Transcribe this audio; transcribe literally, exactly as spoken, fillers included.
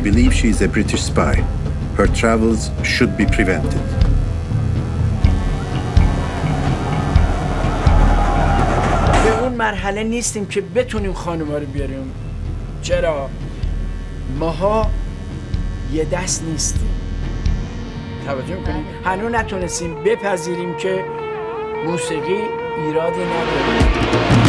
believe she is a British spy. Her travels should be prevented. به اون مرحله نیستیم که بتونیم خانوما رو بیاریم. چرا؟ ماها یه دست نیستیم. توجه میکنیم؟ هنوز نتونستیم بپذیریم که موسیقی ایرادی نداره.